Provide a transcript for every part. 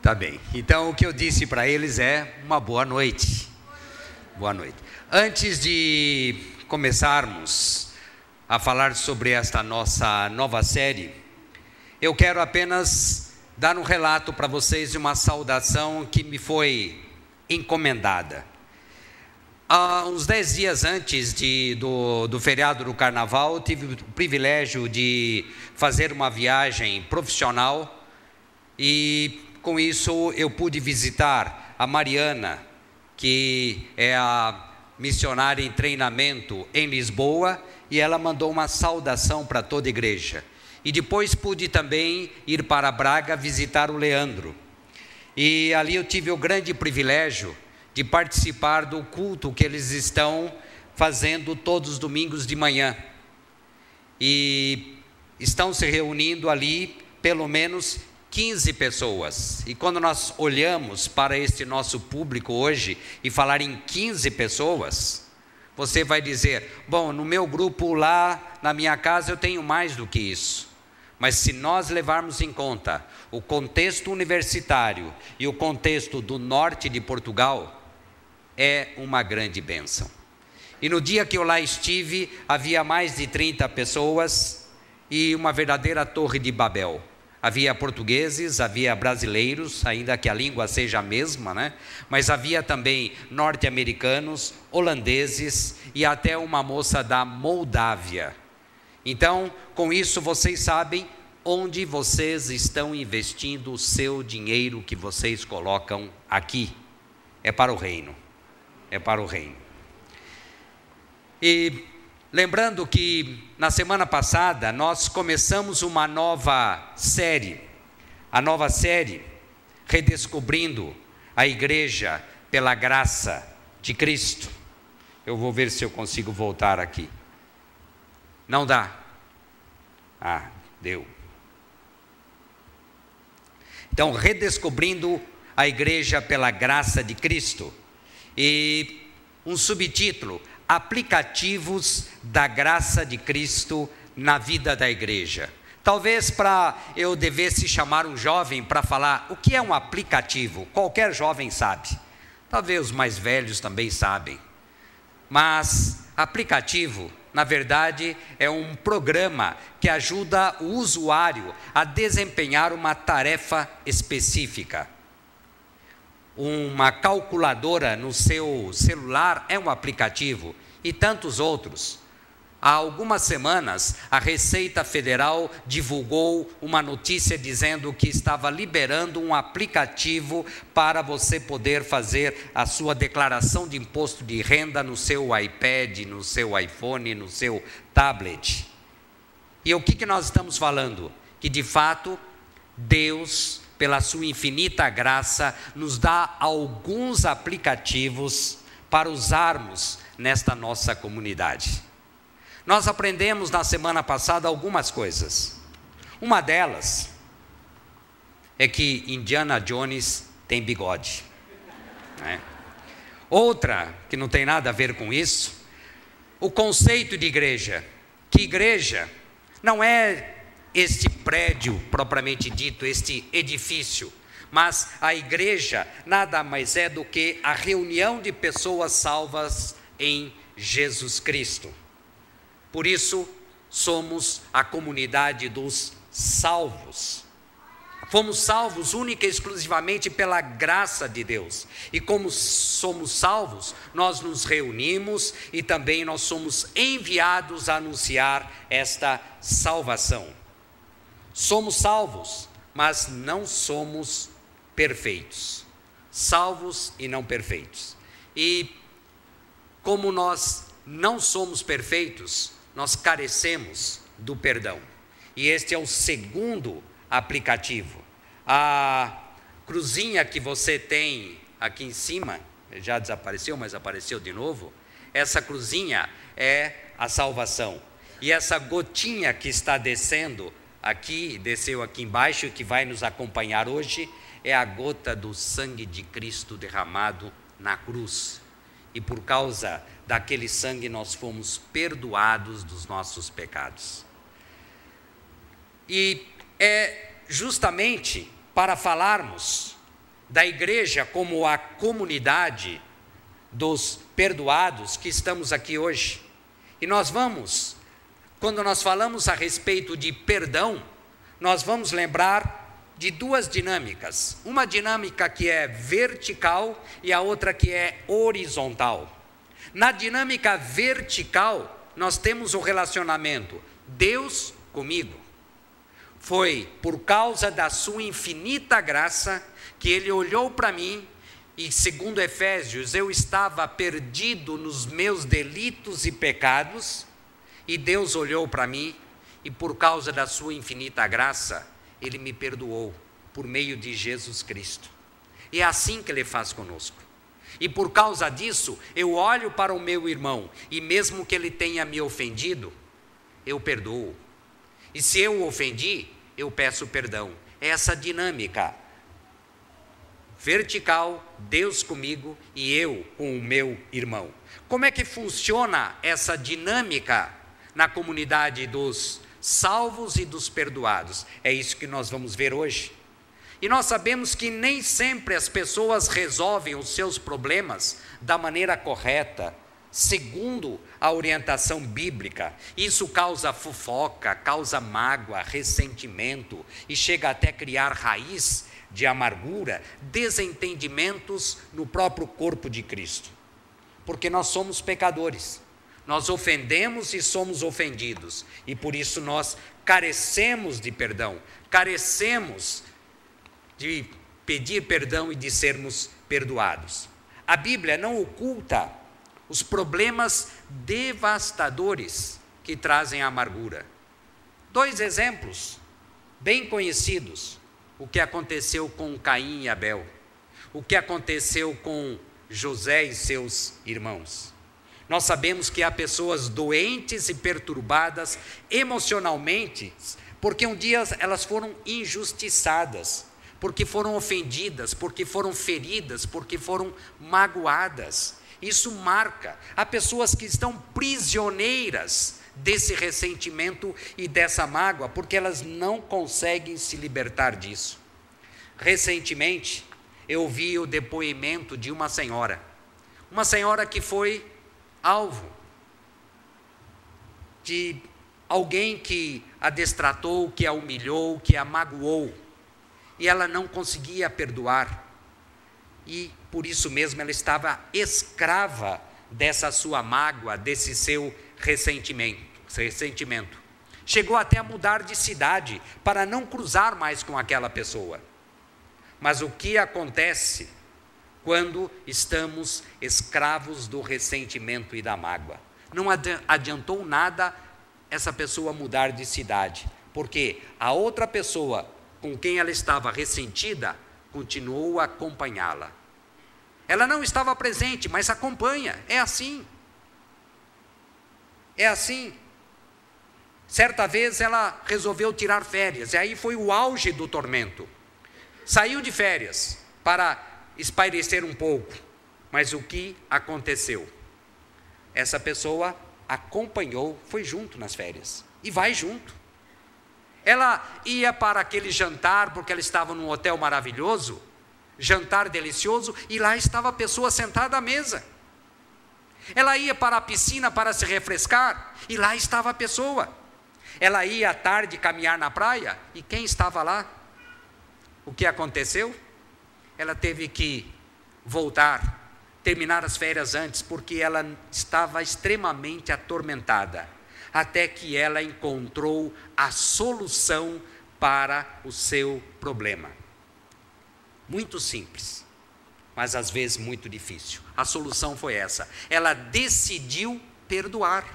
Tá bem. Então, o que eu disse para eles é uma boa noite. Boa noite. Antes de começarmos a falar sobre esta nossa nova série, eu quero apenas dar um relato para vocês de uma saudação que me foi encomendada. Há uns 10 dias antes do feriado do Carnaval, tive o privilégio de fazer uma viagem profissional e, com isso, eu pude visitar a Mariana, que é a missionária em treinamento em Lisboa, e ela mandou uma saudação para toda a igreja. E depois pude também ir para Braga visitar o Leandro. E ali eu tive o grande privilégio de participar do culto que eles estão fazendo todos os domingos de manhã. E estão se reunindo ali pelo menos 15 pessoas. E quando nós olhamos para este nosso público hoje e falar em 15 pessoas, você vai dizer, bom, no meu grupo lá na minha casa eu tenho mais do que isso. Mas se nós levarmos em conta o contexto universitário e o contexto do norte de Portugal, é uma grande bênção. E no dia que eu lá estive, havia mais de 30 pessoas e uma verdadeira torre de Babel. Havia portugueses, havia brasileiros, ainda que a língua seja a mesma, né? Mas havia também norte-americanos, holandeses e até uma moça da Moldávia. Então, com isso vocês sabem onde vocês estão investindo o seu dinheiro que vocês colocam aqui. É para o reino. É para o reino. E lembrando que na semana passada nós começamos uma nova série, a nova série Redescobrindo a Igreja pela Graça de Cristo. Eu vou ver se eu consigo voltar aqui. Não dá. Ah, deu. Então, Redescobrindo a Igreja pela Graça de Cristo. E um subtítulo, Aplicativos da Graça de Cristo na vida da igreja. Talvez eu devesse chamar um jovem para falar o que é um aplicativo. Qualquer jovem sabe. Talvez os mais velhos também sabem. Mas aplicativo, na verdade, é um programa que ajuda o usuário a desempenhar uma tarefa específica. Uma calculadora no seu celular é um aplicativo e tantos outros. Há algumas semanas, a Receita Federal divulgou uma notícia dizendo que estava liberando um aplicativo para você poder fazer a sua declaração de imposto de renda no seu iPad, no seu iPhone, no seu tablet. E o que nós estamos falando? Que de fato, Deus, pela sua infinita graça, nos dá alguns aplicativos para usarmos nesta nossa comunidade. Nós aprendemos na semana passada algumas coisas. Uma delas é que Indiana Jones tem bigode, né? Outra, que não tem nada a ver com isso, o conceito de igreja. Que igreja não é este prédio propriamente dito, este edifício, mas a igreja nada mais é do que a reunião de pessoas salvas em Jesus Cristo. Por isso, somos a comunidade dos salvos. Fomos salvos única e exclusivamente pela graça de Deus. E como somos salvos, nós nos reunimos e também nós somos enviados a anunciar esta salvação. Somos salvos, mas não somos perfeitos. Salvos e não perfeitos. E como nós não somos perfeitos, nós carecemos do perdão. E este é o segundo aplicativo. A cruzinha que você tem aqui em cima, já desapareceu, mas apareceu de novo. Essa cruzinha é a salvação. E essa gotinha que está descendo aqui, desceu aqui embaixo, que vai nos acompanhar hoje, é a gota do sangue de Cristo derramado na cruz. E por causa daquele sangue nós fomos perdoados dos nossos pecados. E é justamente para falarmos da igreja como a comunidade dos perdoados que estamos aqui hoje. E quando nós falamos a respeito de perdão, nós vamos lembrar de duas dinâmicas. Uma dinâmica que é vertical e a outra que é horizontal. Na dinâmica vertical, nós temos o relacionamento Deus comigo. Foi por causa da sua infinita graça que Ele olhou para mim e, segundo Efésios, eu estava perdido nos meus delitos e pecados, e Deus olhou para mim e, por causa da sua infinita graça, Ele me perdoou por meio de Jesus Cristo. E é assim que Ele faz conosco. E por causa disso, eu olho para o meu irmão, e mesmo que ele tenha me ofendido, eu perdoo. E se eu o ofendi, eu peço perdão. É essa dinâmica vertical, Deus comigo e eu com o meu irmão. Como é que funciona essa dinâmica na comunidade dos salvos e dos perdoados? É isso que nós vamos ver hoje. E nós sabemos que nem sempre as pessoas resolvem os seus problemas da maneira correta, segundo a orientação bíblica. Isso causa fofoca, causa mágoa, ressentimento e chega até a criar raiz de amargura, desentendimentos no próprio corpo de Cristo. Porque nós somos pecadores, nós ofendemos e somos ofendidos, e por isso nós carecemos de perdão, carecemos de pedir perdão e de sermos perdoados. A Bíblia não oculta os problemas devastadores que trazem a amargura. 2 exemplos bem conhecidos: o que aconteceu com Caim e Abel, o que aconteceu com José e seus irmãos. Nós sabemos que há pessoas doentes e perturbadas emocionalmente, porque um dia elas foram injustiçadas, porque foram ofendidas, porque foram feridas, porque foram magoadas. Isso marca. Há pessoas que estão prisioneiras desse ressentimento e dessa mágoa, porque elas não conseguem se libertar disso. Recentemente, eu ouvi o depoimento de uma senhora que foi alvo de alguém que a destratou, que a humilhou, que a magoou, e ela não conseguia perdoar, e por isso mesmo ela estava escrava dessa sua mágoa, desse seu ressentimento. Chegou até a mudar de cidade para não cruzar mais com aquela pessoa. Mas o que acontece quando estamos escravos do ressentimento e da mágoa? Não adiantou nada essa pessoa mudar de cidade, porque a outra pessoa com quem ela estava ressentida continuou a acompanhá-la. Ela não estava presente, mas acompanha. É assim. É assim. Certa vez ela resolveu tirar férias, e aí foi o auge do tormento. Saiu de férias para espairecer um pouco, mas o que aconteceu? Essa pessoa acompanhou, foi junto nas férias, e vai junto. Ela ia para aquele jantar, porque ela estava num hotel maravilhoso, jantar delicioso, e lá estava a pessoa sentada à mesa. Ela ia para a piscina para se refrescar, e lá estava a pessoa. Ela ia à tarde caminhar na praia, e quem estava lá? O que aconteceu? Ela teve que voltar, terminar as férias antes, porque ela estava extremamente atormentada, até que ela encontrou a solução para o seu problema. Muito simples, mas às vezes muito difícil. A solução foi essa: ela decidiu perdoar.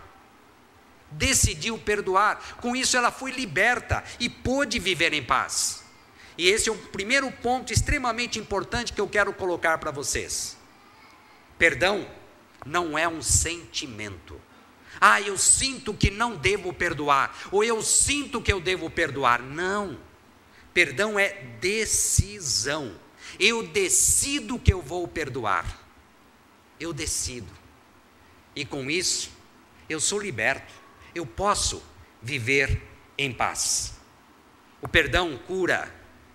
Com isso ela foi liberta e pôde viver em paz. E esse é o primeiro ponto extremamente importante que eu quero colocar para vocês. Perdão não é um sentimento. Eu sinto que não devo perdoar, ou eu sinto que eu devo perdoar. Não. Perdão é decisão. Eu decido que eu vou perdoar. Eu decido. E com isso, eu sou liberto. Eu posso viver em paz. O perdão cura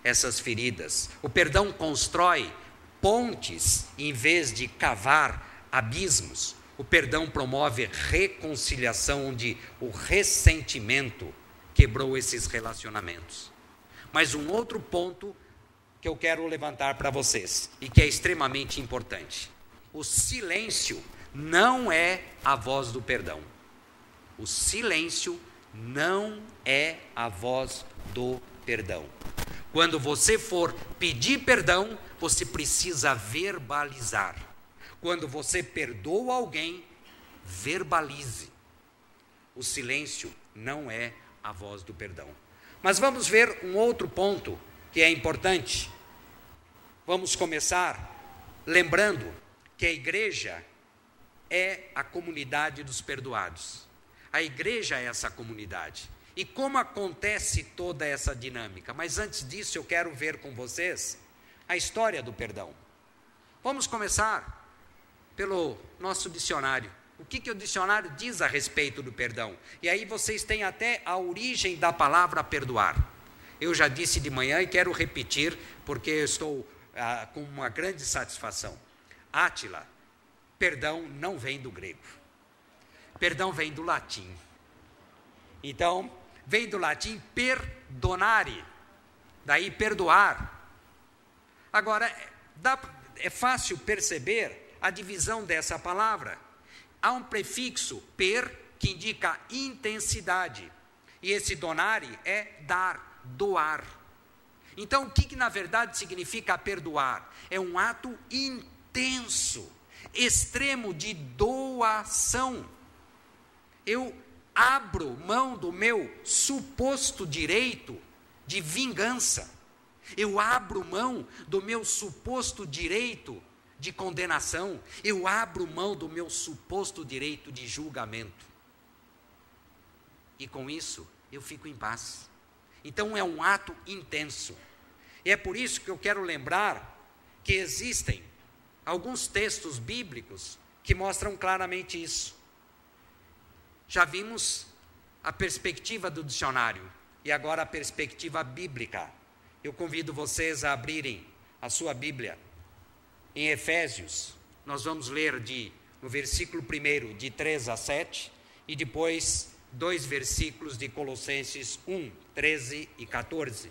essas feridas. O perdão constrói pontes em vez de cavar abismos. O perdão promove reconciliação, onde o ressentimento quebrou esses relacionamentos. Mas um outro ponto que eu quero levantar para vocês, e que é extremamente importante: o silêncio não é a voz do perdão. O silêncio não é a voz do perdão. Quando você for pedir perdão, você precisa verbalizar. Quando você perdoa alguém, verbalize. O silêncio não é a voz do perdão. Mas vamos ver um outro ponto que é importante. Vamos começar lembrando que a igreja é a comunidade dos perdoados. A igreja é essa comunidade. E como acontece toda essa dinâmica? Mas antes disso, eu quero ver com vocês a história do perdão. Vamos começar pelo nosso dicionário. O que o dicionário diz a respeito do perdão? E aí vocês têm até a origem da palavra perdoar. Eu já disse de manhã e quero repetir, porque eu estou com uma grande satisfação. Átila, perdão não vem do grego. Perdão vem do latim. Então, vem do latim perdonare, daí perdoar. Agora, é fácil perceber a divisão dessa palavra. Há um prefixo, per, que indica intensidade. E esse donare é dar, doar. Então, o que na verdade significa perdoar? É um ato intenso, extremo de doação. Eu abro mão do meu suposto direito de vingança. Eu abro mão do meu suposto direito de condenação. Eu abro mão do meu suposto direito de julgamento. E com isso, eu fico em paz. Então, é um ato intenso. E é por isso que eu quero lembrar que existem alguns textos bíblicos que mostram claramente isso. Já vimos a perspectiva do dicionário e agora a perspectiva bíblica. Eu convido vocês a abrirem a sua Bíblia em Efésios. Nós vamos ler no versículo 1, de 3 a 7, e depois 2 versículos de Colossenses 1, 13 e 14.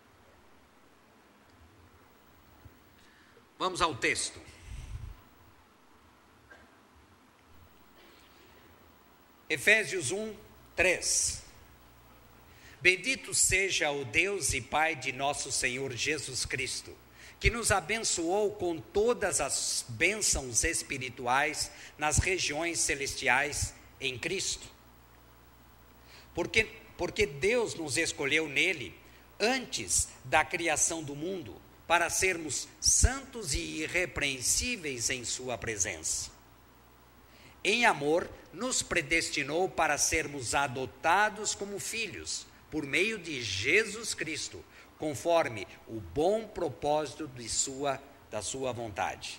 Vamos ao texto. Efésios 1, 3. Bendito seja o Deus e Pai de nosso Senhor Jesus Cristo, que nos abençoou com todas as bênçãos espirituais nas regiões celestiais em Cristo. Porque Deus nos escolheu nele antes da criação do mundo, para sermos santos e irrepreensíveis em sua presença. Em amor, nos predestinou para sermos adotados como filhos, por meio de Jesus Cristo, conforme o bom propósito da sua vontade.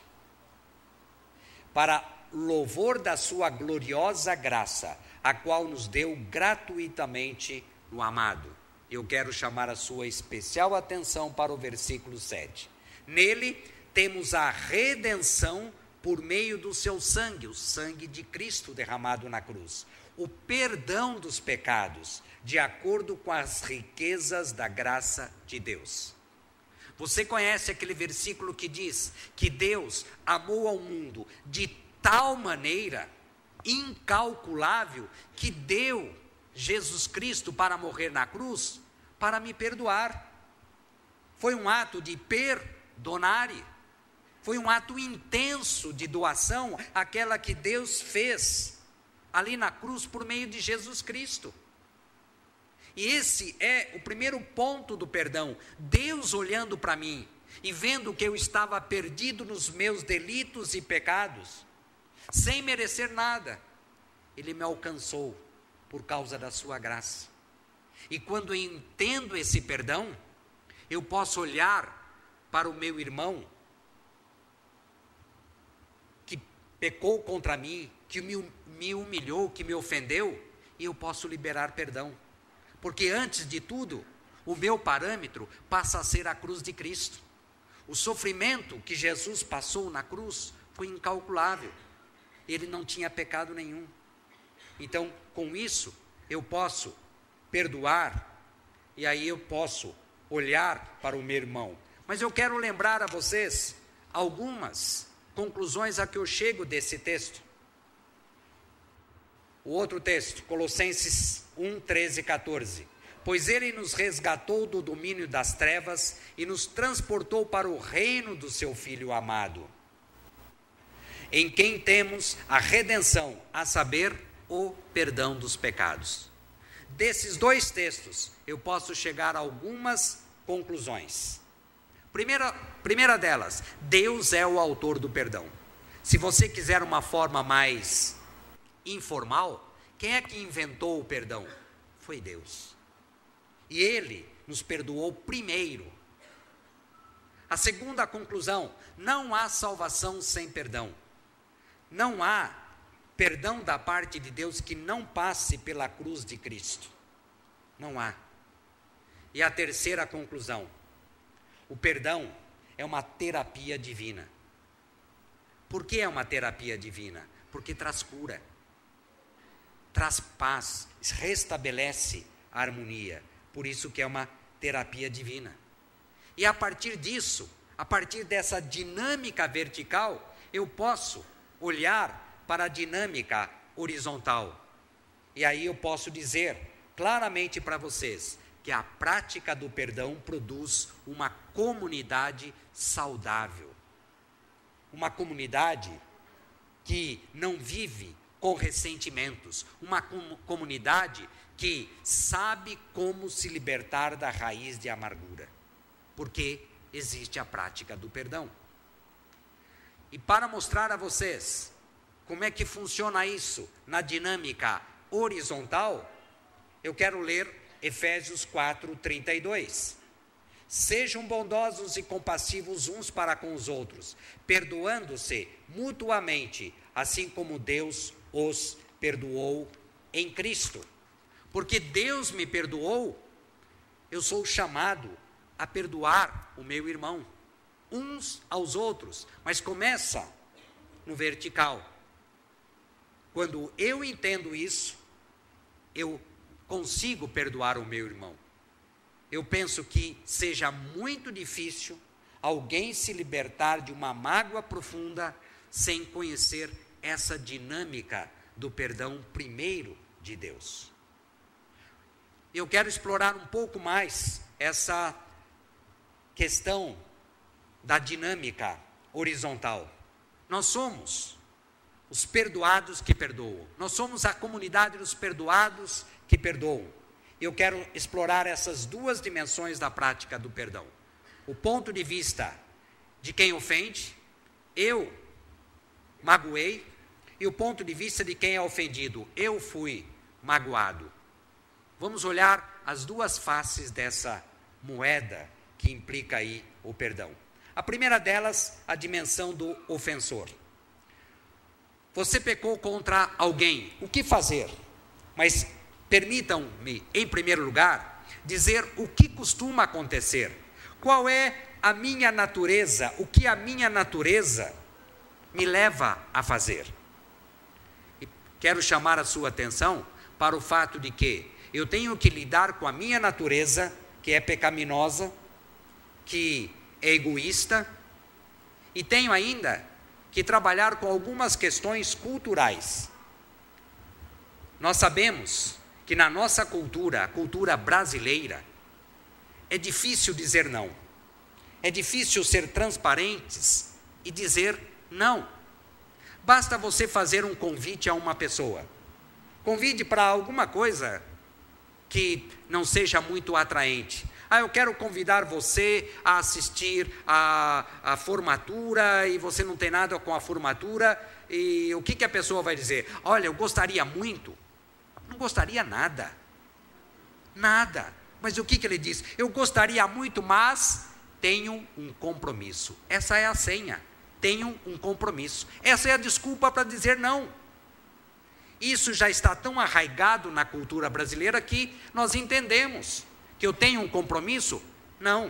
Para louvor da sua gloriosa graça, a qual nos deu gratuitamente no amado. Eu quero chamar a sua especial atenção para o versículo 7. Nele temos a redenção por meio do seu sangue, o sangue de Cristo derramado na cruz, o perdão dos pecados, de acordo com as riquezas da graça de Deus. Você conhece aquele versículo que diz que Deus amou ao mundo de tal maneira incalculável que deu Jesus Cristo para morrer na cruz, para me perdoar. Foi um ato de perdonare, foi um ato intenso de doação, aquela que Deus fez ali na cruz por meio de Jesus Cristo. E esse é o primeiro ponto do perdão. Deus olhando para mim e vendo que eu estava perdido nos meus delitos e pecados, sem merecer nada, Ele me alcançou por causa da sua graça. E quando eu entendo esse perdão, eu posso olhar para o meu irmão que pecou contra mim, que me humilhou, que me ofendeu, e eu posso liberar perdão. Porque antes de tudo, o meu parâmetro passa a ser a cruz de Cristo. O sofrimento que Jesus passou na cruz foi incalculável. Ele não tinha pecado nenhum. Então, com isso, eu posso perdoar, e aí eu posso olhar para o meu irmão. Mas eu quero lembrar a vocês algumas conclusões a que eu chego desse texto. O outro texto, Colossenses 1, 13 e 14. Pois ele nos resgatou do domínio das trevas e nos transportou para o reino do seu Filho amado, em quem temos a redenção, a saber, o perdão dos pecados. Desses dois textos, eu posso chegar a algumas conclusões. Primeira delas, Deus é o autor do perdão. Se você quiser uma forma mais informal, quem é que inventou o perdão? Foi Deus. E Ele nos perdoou primeiro. A segunda conclusão, não há salvação sem perdão. Não há perdão da parte de Deus que não passe pela cruz de Cristo. Não há. E a terceira conclusão, o perdão é uma terapia divina. Por que é uma terapia divina? Porque traz cura, traz paz, restabelece a harmonia. Por isso que é uma terapia divina. E a partir disso, a partir dessa dinâmica vertical, eu posso olhar para a dinâmica horizontal. E aí eu posso dizer claramente para vocês que a prática do perdão produz uma comunidade saudável. Uma comunidade que não vive com ressentimentos. Uma comunidade que sabe como se libertar da raiz de amargura. Porque existe a prática do perdão. E para mostrar a vocês como é que funciona isso na dinâmica horizontal, eu quero ler Efésios 4, 32. Sejam bondosos e compassivos uns para com os outros, perdoando-se mutuamente, assim como Deus os perdoou em Cristo. Porque Deus me perdoou, eu sou chamado a perdoar o meu irmão, uns aos outros, mas começa no vertical. Quando eu entendo isso, eu consigo perdoar o meu irmão. Eu penso que seja muito difícil alguém se libertar de uma mágoa profunda sem conhecer essa dinâmica do perdão primeiro de Deus. Eu quero explorar um pouco mais essa questão da dinâmica horizontal. Nós somos os perdoados que perdoam. Nós somos a comunidade dos perdoados que perdoam. Eu quero explorar essas duas dimensões da prática do perdão. O ponto de vista de quem ofende, eu magoei, e o ponto de vista de quem é ofendido, eu fui magoado. Vamos olhar as duas faces dessa moeda que implica aí o perdão. A primeira delas, a dimensão do ofensor. Você pecou contra alguém, o que fazer? Mas permitam-me, em primeiro lugar, dizer o que costuma acontecer. Qual é a minha natureza, o que a minha natureza me leva a fazer? E quero chamar a sua atenção para o fato de que eu tenho que lidar com a minha natureza, que é pecaminosa, que é egoísta, e tenho ainda que trabalhar com algumas questões culturais. Nós sabemos que na nossa cultura, a cultura brasileira, é difícil dizer não. É difícil ser transparentes e dizer não. Basta você fazer um convite a uma pessoa. Convide para alguma coisa que não seja muito atraente. Eu quero convidar você a assistir a formatura e você não tem nada com a formatura. E o que a pessoa vai dizer? Olha, eu gostaria muito. Não gostaria nada. Nada. Mas o que ele diz? Eu gostaria muito, mas tenho um compromisso. Essa é a senha. Tenho um compromisso. Essa é a desculpa para dizer não. Isso já está tão arraigado na cultura brasileira que nós entendemos que eu tenho um compromisso? Não.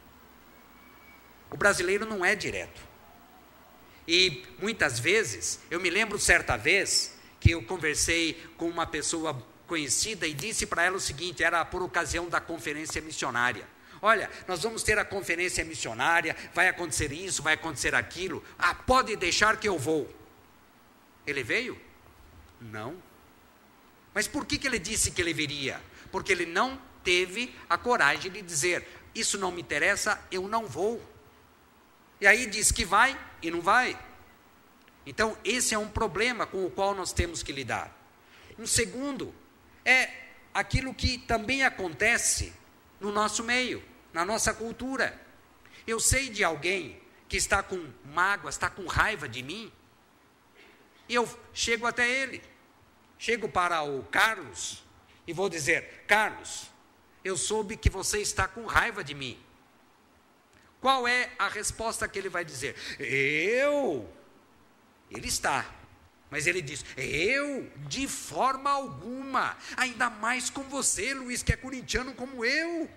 O brasileiro não é direto. E muitas vezes, eu me lembro certa vez que eu conversei com uma pessoa conhecida e disse para ela o seguinte, era por ocasião da conferência missionária. Olha, nós vamos ter a conferência missionária, vai acontecer isso, vai acontecer aquilo. Ah, pode deixar que eu vou. Ele veio? Não. Mas por que ele disse que ele viria? Porque ele não teve a coragem de dizer, isso não me interessa, eu não vou. E aí diz que vai e não vai. Então, esse é um problema com o qual nós temos que lidar. Um segundo é aquilo que também acontece no nosso meio, na nossa cultura. Eu sei de alguém que está com mágoa, está com raiva de mim, e eu chego até ele, chego para o Carlos e vou dizer, Carlos, eu soube que você está com raiva de mim. Qual é a resposta que ele vai dizer? Eu? Ele está, mas ele diz, eu? De forma alguma, ainda mais com você, Luiz, que é corintiano como eu.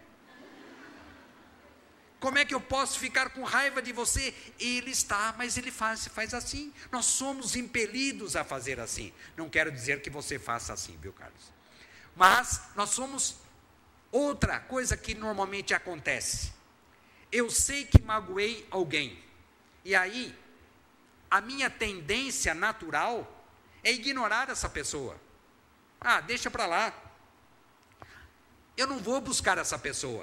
Como é que eu posso ficar com raiva de você? Ele está, mas ele faz assim. Nós somos impelidos a fazer assim. Não quero dizer que você faça assim, viu, Carlos? Mas nós somos outra coisa que normalmente acontece. Eu sei que magoei alguém. E aí, a minha tendência natural é ignorar essa pessoa. Ah, deixa para lá. Eu não vou buscar essa pessoa.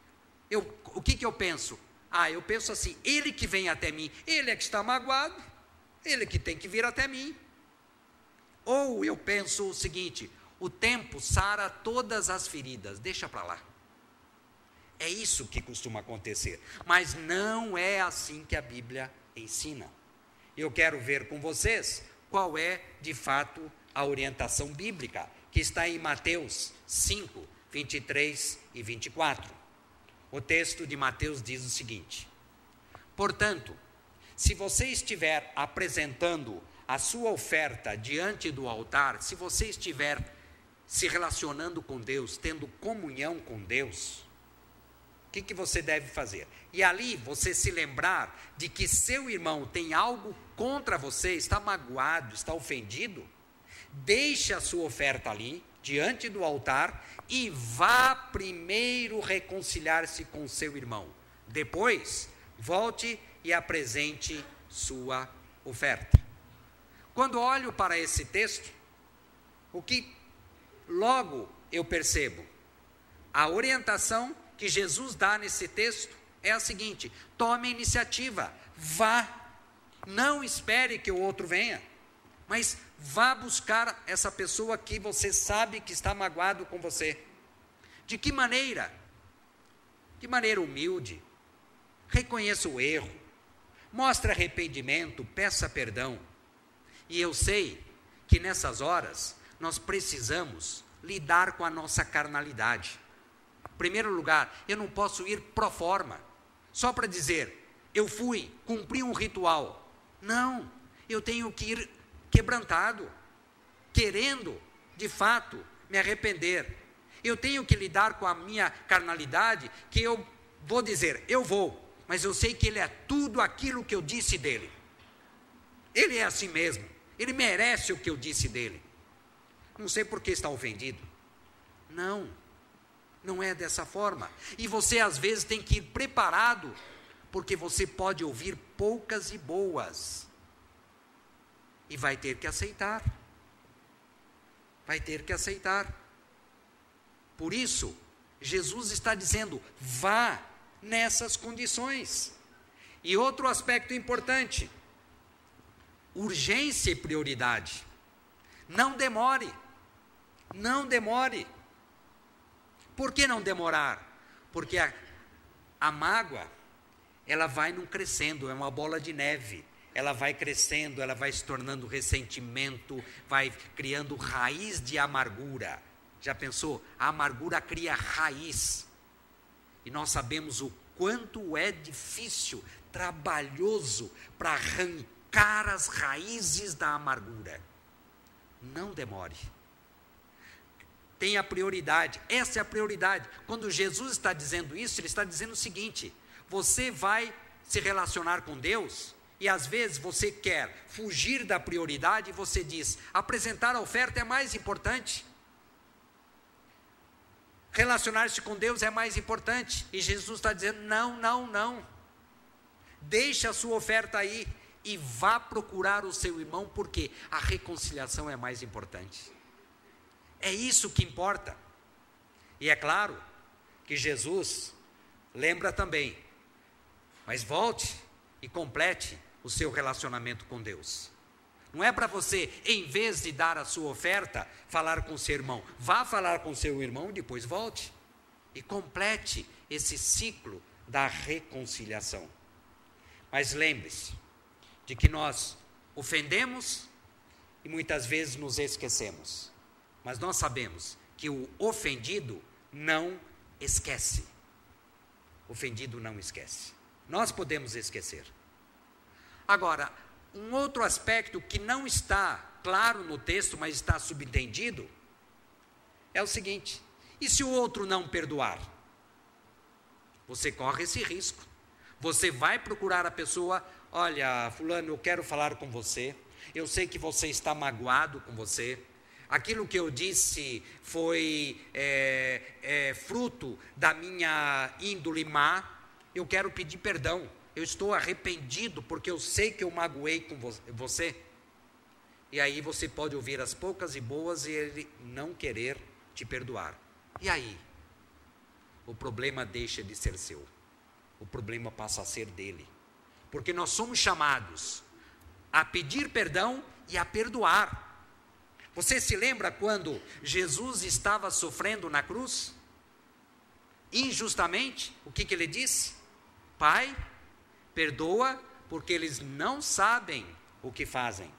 O que eu penso? Ah, eu penso assim, ele que vem até mim, ele é que está magoado, ele que tem que vir até mim. Ou eu penso o seguinte, o tempo sara todas as feridas, deixa para lá. É isso que costuma acontecer, mas não é assim que a Bíblia ensina. Eu quero ver com vocês qual é, de fato, a orientação bíblica, que está em Mateus 5, 23 e 24. O texto de Mateus diz o seguinte, portanto, se você estiver apresentando a sua oferta diante do altar, se você estiver se relacionando com Deus, tendo comunhão com Deus, o que você deve fazer? E ali você se lembrar de que seu irmão tem algo contra você, está magoado, está ofendido, deixe a sua oferta ali, diante do altar, e vá primeiro reconciliar-se com seu irmão. Depois, volte e apresente sua oferta. Quando olho para esse texto, o que logo eu percebo? A orientação que Jesus dá nesse texto é a seguinte, tome a iniciativa, vá, não espere que o outro venha, mas vá buscar essa pessoa que você sabe que está magoado com você. De que maneira? De maneira humilde. Reconheça o erro. Mostre arrependimento, peça perdão. E eu sei que nessas horas nós precisamos lidar com a nossa carnalidade. Em primeiro lugar, eu não posso ir pro forma, só para dizer, eu fui, cumpri um ritual. Não, eu tenho que ir quebrantado, querendo, de fato, me arrepender. Eu tenho que lidar com a minha carnalidade, que eu vou dizer, eu vou, mas eu sei que ele é tudo aquilo que eu disse dele. Ele é assim mesmo, ele merece o que eu disse dele. Não sei por que está ofendido. Não é dessa forma. E você às vezes tem que ir preparado, porque você pode ouvir poucas e boas. E vai ter que aceitar. Vai ter que aceitar. Por isso, Jesus está dizendo, vá nessas condições. E outro aspecto importante, urgência e prioridade. Não demore. Não demore. Por que não demorar? Porque a mágoa, ela vai não crescendo, é uma bola de neve. Ela vai crescendo, ela vai se tornando ressentimento, vai criando raiz de amargura. Já pensou? A amargura cria raiz. E nós sabemos o quanto é difícil, trabalhoso, para arrancar as raízes da amargura. Não demore. tenha prioridade. Essa é a prioridade. Quando Jesus está dizendo isso, ele está dizendo o seguinte: você vai se relacionar com Deus e às vezes você quer fugir da prioridade e você diz, apresentar a oferta é mais importante. Relacionar-se com Deus é mais importante. E Jesus está dizendo, não, não, não. Deixe a sua oferta aí e vá procurar o seu irmão, porque a reconciliação é mais importante. É isso que importa. E é claro que Jesus lembra também, mas volte e complete o seu relacionamento com Deus. Não é para você, em vez de dar a sua oferta, falar com o seu irmão. Vá falar com o seu irmão e depois volte. E complete esse ciclo da reconciliação. Mas lembre-se de que nós ofendemos e muitas vezes nos esquecemos. Mas nós sabemos que o ofendido não esquece. Ofendido não esquece. Nós podemos esquecer. Agora, um outro aspecto que não está claro no texto, mas está subentendido, é o seguinte: e se o outro não perdoar? Você corre esse risco. Você vai procurar a pessoa, olha, fulano, eu quero falar com você, eu sei que você está magoado com você, aquilo que eu disse foi fruto da minha índole má, eu quero pedir perdão. Eu estou arrependido porque eu sei que eu magoei com você. E aí você pode ouvir as poucas e boas e ele não querer te perdoar. E aí? O problema deixa de ser seu. O problema passa a ser dele. Porque nós somos chamados a pedir perdão e a perdoar. Você se lembra quando Jesus estava sofrendo na cruz? Injustamente, o que ele disse? Pai, perdoa, porque eles não sabem o que fazem.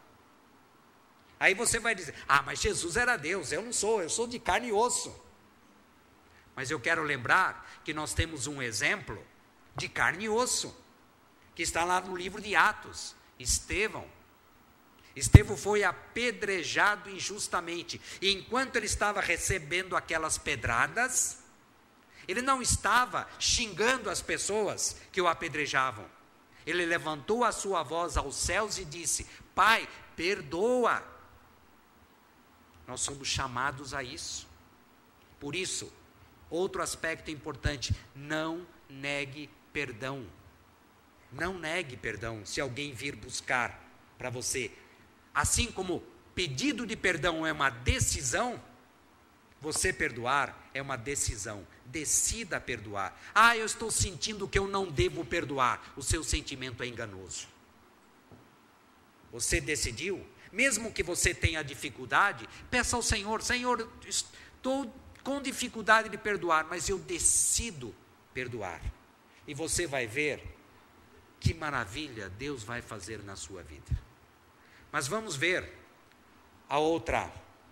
Aí você vai dizer, mas Jesus era Deus, eu sou de carne e osso. Mas eu quero lembrar que nós temos um exemplo de carne e osso, que está lá no livro de Atos, Estevão. Estevão foi apedrejado injustamente, e enquanto ele estava recebendo aquelas pedradas, ele não estava xingando as pessoas que o apedrejavam. Ele levantou a sua voz aos céus e disse, Pai, perdoa. Nós somos chamados a isso. Por isso, outro aspecto importante, não negue perdão. Não negue perdão se alguém vir buscar para você. Assim como pedido de perdão é uma decisão, você perdoar é uma decisão. Decida perdoar. Eu estou sentindo que eu não devo perdoar. O seu sentimento é enganoso. Você decidiu? Mesmo que você tenha dificuldade, peça ao Senhor, Senhor, estou com dificuldade de perdoar, mas eu decido perdoar. E você vai ver que maravilha Deus vai fazer na sua vida. Mas vamos ver a outra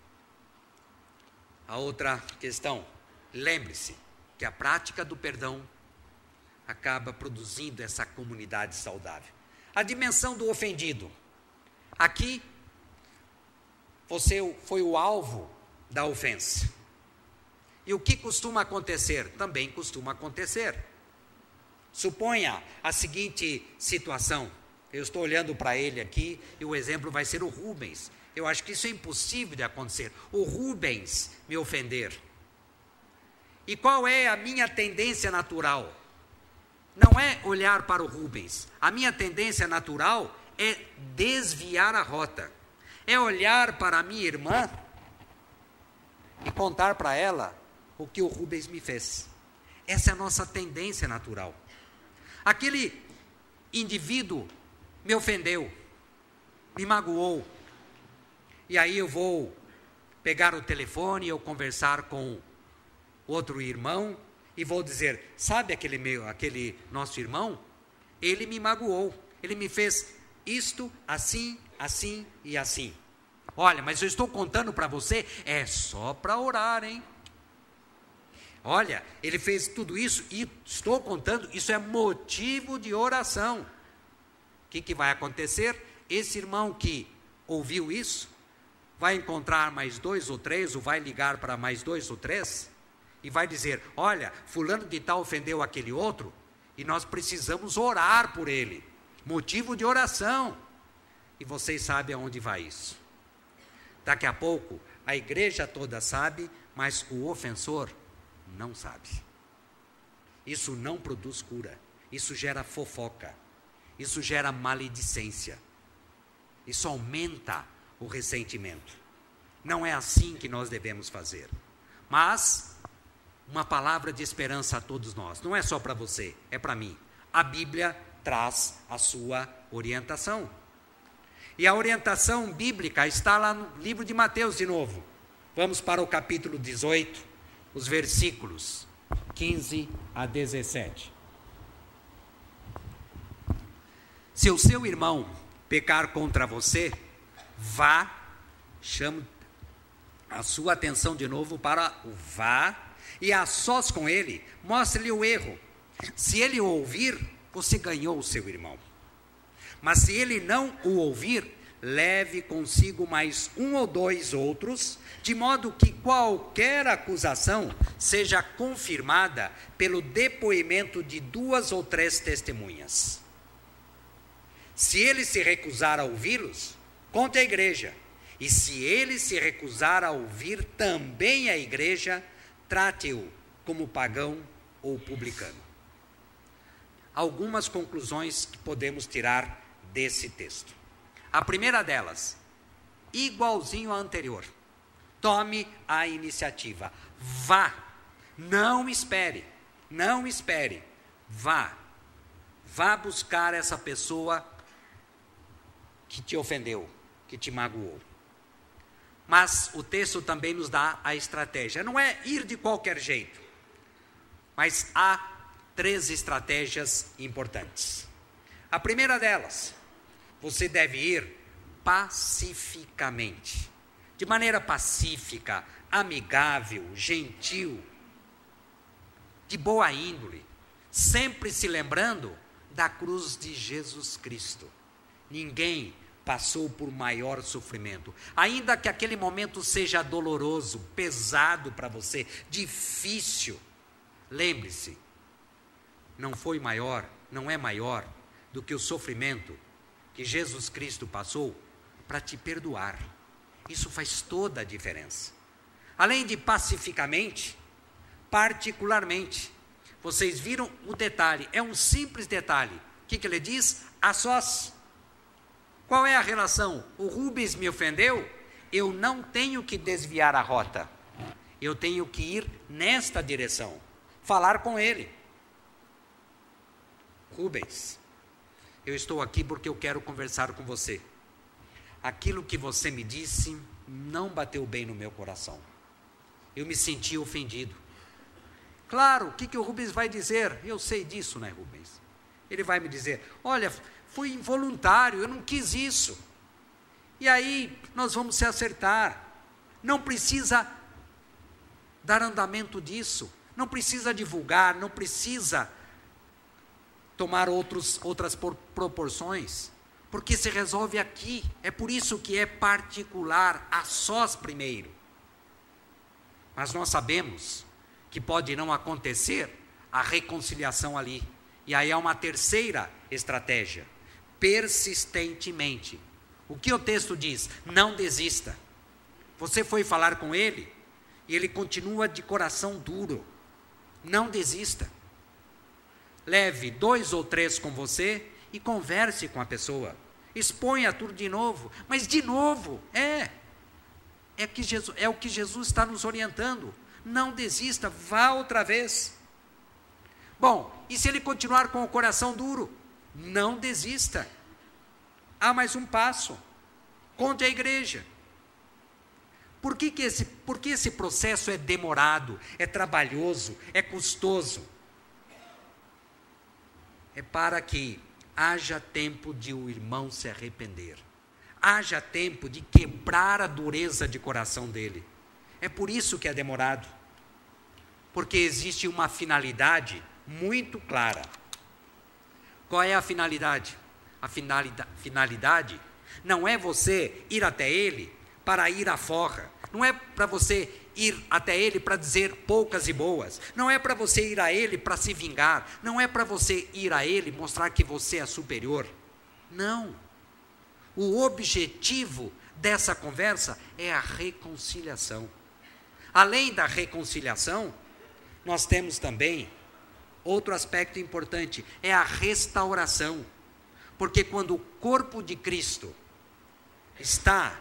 questão. Lembre-se que a prática do perdão acaba produzindo essa comunidade saudável. A dimensão do ofendido. Aqui, você foi o alvo da ofensa. E o que costuma acontecer? Também costuma acontecer. Suponha a seguinte situação. Eu estou olhando para ele aqui e o exemplo vai ser o Rubens. Eu acho que isso é impossível de acontecer. O Rubens me ofender. E qual é a minha tendência natural? Não é olhar para o Rubens. A minha tendência natural é desviar a rota. É olhar para a minha irmã e contar para ela o que o Rubens me fez. Essa é a nossa tendência natural. Aquele indivíduo me ofendeu, me magoou. E aí eu vou pegar o telefone e eu conversar com outro irmão e vou dizer, sabe aquele nosso irmão? Ele me magoou, ele me fez isto, assim, assim e assim. Olha, mas eu estou contando para você, é só para orar, hein? Olha, ele fez tudo isso e estou contando, isso é motivo de oração. O que vai acontecer? Esse irmão que ouviu isso, vai encontrar mais 2 ou 3, ou vai ligar para mais 2 ou 3, e vai dizer: olha, fulano de tal ofendeu aquele outro, e nós precisamos orar por ele, motivo de oração. E vocês sabem aonde vai isso. Daqui a pouco, a igreja toda sabe, mas o ofensor não sabe. Isso não produz cura, isso gera fofoca, isso gera maledicência, isso aumenta o ressentimento. Não é assim que nós devemos fazer. Mas uma palavra de esperança a todos nós, não é só para você, é para mim. A Bíblia traz a sua orientação. E a orientação bíblica está lá no livro de Mateus de novo. Vamos para o capítulo 18, os versículos 15 a 17. Se o seu irmão pecar contra você, vá, chamo a sua atenção de novo para o vá, e a sós com ele, mostre-lhe o erro. Se ele o ouvir, você ganhou o seu irmão. Mas se ele não o ouvir, leve consigo mais 1 ou 2 outros, de modo que qualquer acusação seja confirmada pelo depoimento de 2 ou 3 testemunhas. Se ele se recusar a ouvi-los, conte à igreja. E se ele se recusar a ouvir também a igreja, trate-o como pagão ou publicano. Algumas conclusões que podemos tirar desse texto. A primeira delas, igualzinho à anterior. Tome a iniciativa. Vá. Não espere. Não espere. Vá. Vá buscar essa pessoa que te ofendeu, que te magoou. Mas o texto também nos dá a estratégia. Não é ir de qualquer jeito, mas há 3 estratégias importantes. A primeira delas, você deve ir pacificamente, de maneira pacífica, amigável, gentil, de boa índole, sempre se lembrando da cruz de Jesus Cristo. Ninguém passou por maior sofrimento, ainda que aquele momento seja doloroso, pesado para você, difícil. Lembre-se, não foi maior, não é maior do que o sofrimento que Jesus Cristo passou para te perdoar. Isso faz toda a diferença. Além de pacificamente, particularmente, vocês viram o detalhe, é um simples detalhe. O que ele diz? A sós. Qual é a relação? O Rubens me ofendeu, eu não tenho que desviar a rota. Eu tenho que ir nesta direção, falar com ele. Rubens, eu estou aqui porque eu quero conversar com você. Aquilo que você me disse não bateu bem no meu coração. Eu me senti ofendido. Claro, o que o Rubens vai dizer? Eu sei disso, né, Rubens? Ele vai me dizer, olha, foi involuntário, eu não quis isso. E aí nós vamos se acertar. Não precisa dar andamento disso. Não precisa divulgar, não precisa tomar outras proporções. Porque se resolve aqui. É por isso que é particular, a sós primeiro. Mas nós sabemos que pode não acontecer a reconciliação ali. E aí há uma terceira estratégia. Persistentemente. O que o texto diz? Não desista. Você foi falar com ele e ele continua de coração duro. Não desista. Leve 2 ou 3 com você e converse com a pessoa. Exponha tudo de novo. Mas de novo, é o que Jesus está nos orientando. Não desista, vá outra vez. Bom, e se ele continuar com o coração duro? Não desista. Há mais um passo. Conte à igreja. Por que esse processo é demorado, é trabalhoso, é custoso? É para que haja tempo de o irmão se arrepender. Haja tempo de quebrar a dureza de coração dele. É por isso que é demorado. Porque existe uma finalidade muito clara. Qual é a finalidade? A finalidade não é você ir até ele para ir à forra, não é para você ir até Ele para dizer poucas e boas, não é para você ir a Ele para se vingar, não é para você ir a Ele mostrar que você é superior. Não. O objetivo dessa conversa é a reconciliação. Além da reconciliação, nós temos também outro aspecto importante, é a restauração. Porque quando o corpo de Cristo está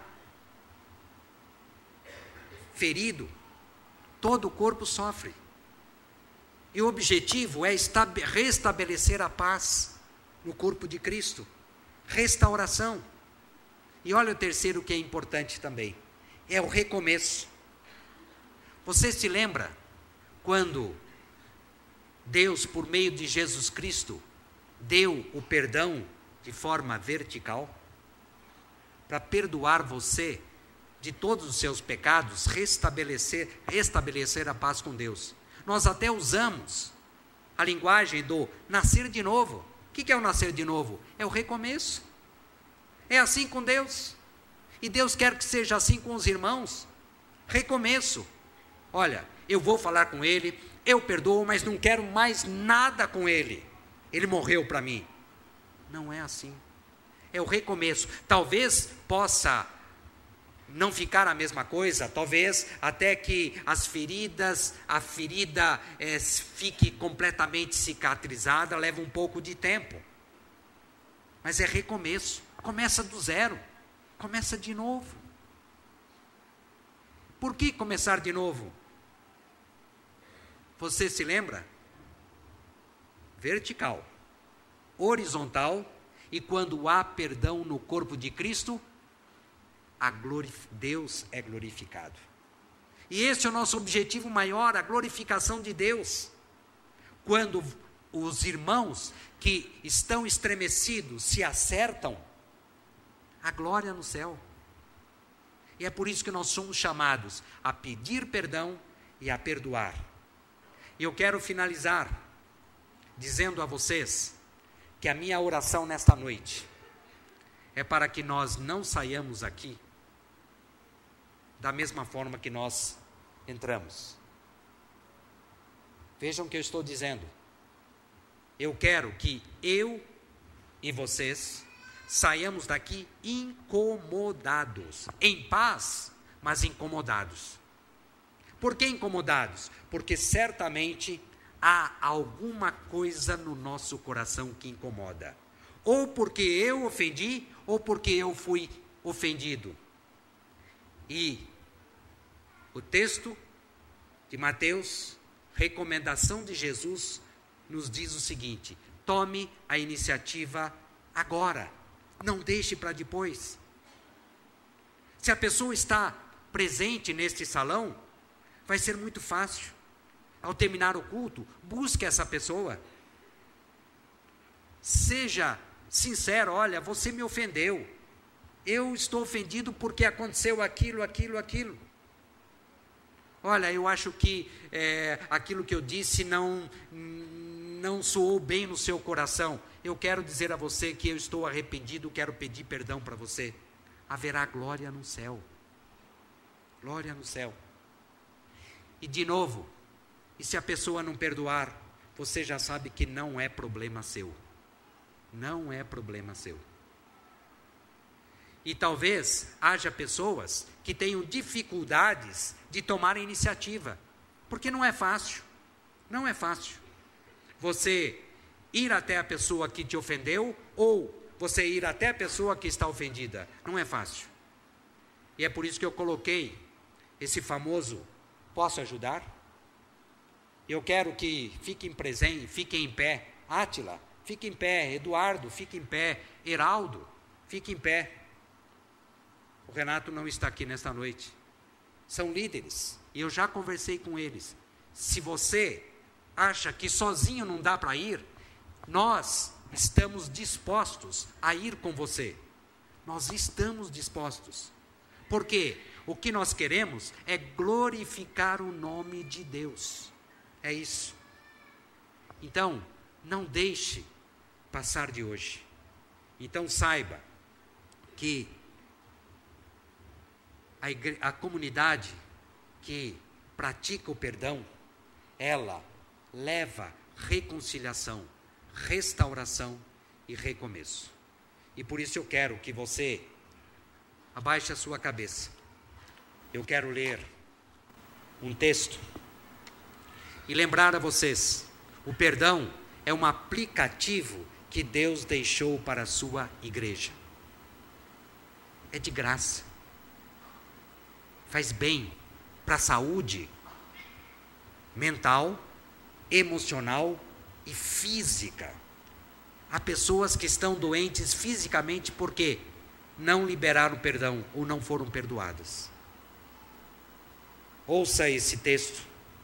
ferido, todo o corpo sofre. E o objetivo é restabelecer a paz no corpo de Cristo. Restauração. E olha o terceiro que é importante também, é o recomeço. Você se lembra quando Deus, por meio de Jesus Cristo, deu o perdão de forma vertical? Para perdoar você de todos os seus pecados, restabelecer a paz com Deus. Nós até usamos a linguagem do nascer de novo. O que é o nascer de novo? É o recomeço. É assim com Deus. E Deus quer que seja assim com os irmãos. Recomeço. Olha, eu vou falar com ele, eu perdoo, mas não quero mais nada com ele. Ele morreu para mim. Não é assim. É o recomeço. Talvez possa não ficar a mesma coisa, talvez até que a ferida fique completamente cicatrizada, leva um pouco de tempo. Mas é recomeço. Começa do zero. Começa de novo. Por que começar de novo? Você se lembra? Vertical, horizontal, e quando há perdão no corpo de Cristo, Deus é glorificado. E esse é o nosso objetivo maior, a glorificação de Deus. Quando os irmãos que estão estremecidos se acertam, a glória no céu. E é por isso que nós somos chamados a pedir perdão e a perdoar. E eu quero finalizar dizendo a vocês que a minha oração nesta noite é para que nós não saiamos aqui da mesma forma que nós entramos. Vejam o que eu estou dizendo. Eu quero que eu e vocês saiamos daqui incomodados, em paz, mas incomodados. Por que incomodados? Porque certamente há alguma coisa no nosso coração que incomoda. Ou porque eu ofendi, ou porque eu fui ofendido. E o texto de Mateus, recomendação de Jesus, nos diz o seguinte: tome a iniciativa agora, não deixe para depois. Se a pessoa está presente neste salão, vai ser muito fácil. Ao terminar o culto, busque essa pessoa. Seja sincero: olha, você me ofendeu. Eu estou ofendido porque aconteceu aquilo. Olha, eu acho que aquilo que eu disse não soou bem no seu coração. Eu quero dizer a você que eu estou arrependido, quero pedir perdão para você. Haverá glória no céu. Glória no céu. E de novo, e se a pessoa não perdoar, você já sabe que não é problema seu. Não é problema seu. E talvez haja pessoas que tenham dificuldades de tomar a iniciativa, porque não é fácil. Não é fácil. Você ir até a pessoa que te ofendeu, ou você ir até a pessoa que está ofendida. Não é fácil. E é por isso que eu coloquei esse famoso: posso ajudar? Eu quero que fiquem presentes, fiquem em pé. Átila, fique em pé. Eduardo, fique em pé. Heraldo, fique em pé. O Renato não está aqui nesta noite. São líderes, e eu já conversei com eles. Se você acha que sozinho não dá para ir, nós estamos dispostos a ir com você. Nós estamos dispostos. Porque o que nós queremos é glorificar o nome de Deus. É isso. Então, não deixe passar de hoje. Então saiba que a comunidade que pratica o perdão, ela leva reconciliação, restauração e recomeço. E por isso eu quero que você abaixe a sua cabeça. Eu quero ler um texto e lembrar a vocês, o perdão é um aplicativo que Deus deixou para a sua igreja. É de graça. Faz bem para a saúde mental, emocional e física. Há pessoas que estão doentes fisicamente porque não liberaram perdão ou não foram perdoadas. Ouça esse texto.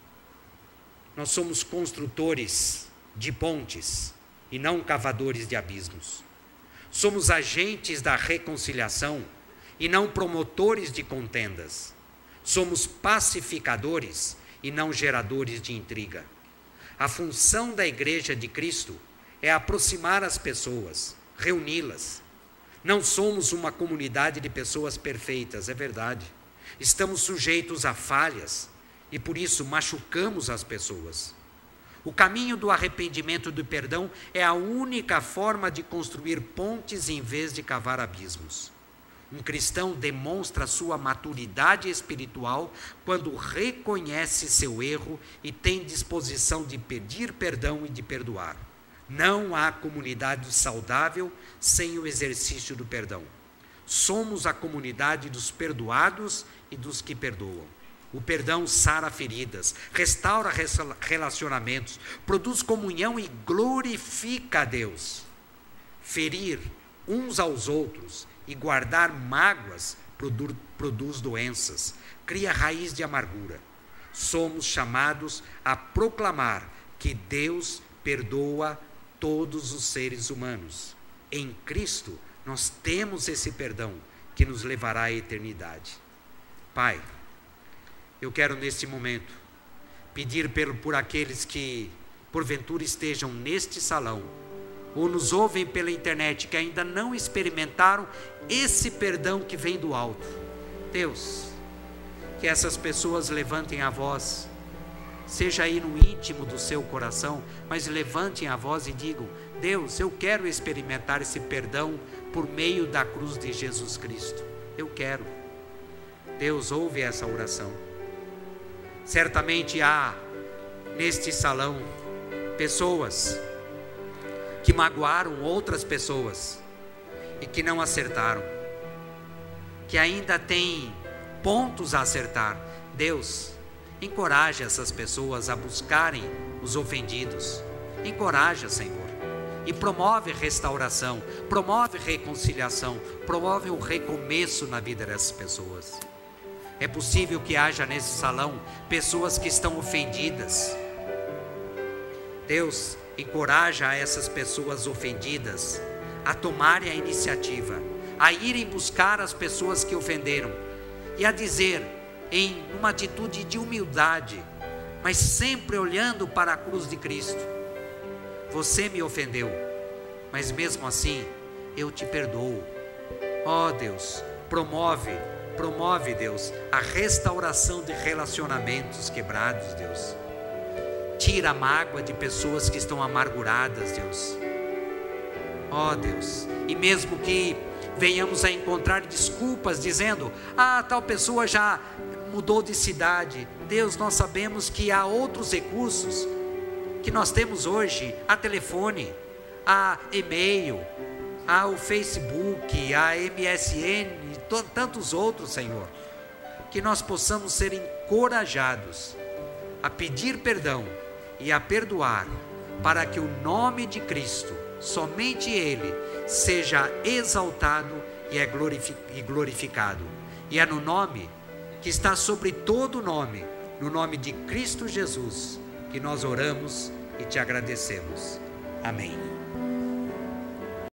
Nós somos construtores de pontes e não cavadores de abismos. Somos agentes da reconciliação e não promotores de contendas. Somos pacificadores e não geradores de intriga. A função da Igreja de Cristo é aproximar as pessoas, reuni-las. Não somos uma comunidade de pessoas perfeitas, é verdade. Estamos sujeitos a falhas e por isso machucamos as pessoas. O caminho do arrependimento e do perdão é a única forma de construir pontes em vez de cavar abismos. Um cristão demonstra sua maturidade espiritual quando reconhece seu erro e tem disposição de pedir perdão e de perdoar. Não há comunidade saudável sem o exercício do perdão. Somos a comunidade dos perdoados e dos que perdoam. O perdão sara feridas, restaura relacionamentos, produz comunhão e glorifica a Deus. Ferir uns aos outros e guardar mágoas produz doenças, cria raiz de amargura. Somos chamados a proclamar que Deus perdoa todos os seres humanos. Em Cristo, nós temos esse perdão que nos levará à eternidade. Pai, eu quero neste momento pedir por aqueles que porventura estejam neste salão ou nos ouvem pela internet que ainda não experimentaram esse perdão que vem do alto. Deus, que essas pessoas levantem a voz, seja aí no íntimo do seu coração, mas levantem a voz e digam: Deus, eu quero experimentar esse perdão por meio da cruz de Jesus Cristo. Eu quero. Deus, ouve essa oração. Certamente há neste salão pessoas que magoaram outras pessoas e que não acertaram, que ainda têm pontos a acertar. Deus, encoraja essas pessoas a buscarem os ofendidos. Encoraja, Senhor, e promove restauração, promove reconciliação, promove um recomeço na vida dessas pessoas. É possível que haja nesse salão pessoas que estão ofendidas. Deus, encoraja essas pessoas ofendidas a tomarem a iniciativa, a irem buscar as pessoas que ofenderam e a dizer, em uma atitude de humildade, mas sempre olhando para a cruz de Cristo: você me ofendeu, mas mesmo assim eu te perdoo. Ó Deus, promove, Deus, a restauração de relacionamentos quebrados, Deus. Tira a mágoa de pessoas que estão amarguradas, Deus. Ó Deus, e mesmo que venhamos a encontrar desculpas dizendo: tal pessoa já mudou de cidade. Deus, nós sabemos que há outros recursos que nós temos hoje: há telefone, há e-mail, há o Facebook, há MSN e tantos outros, Senhor. Que nós possamos ser encorajados a pedir perdão e a perdoar, para que o nome de Cristo, somente Ele, seja exaltado e glorificado. E é no nome que está sobre todo nome, no nome de Cristo Jesus, que nós oramos e te agradecemos. Amém.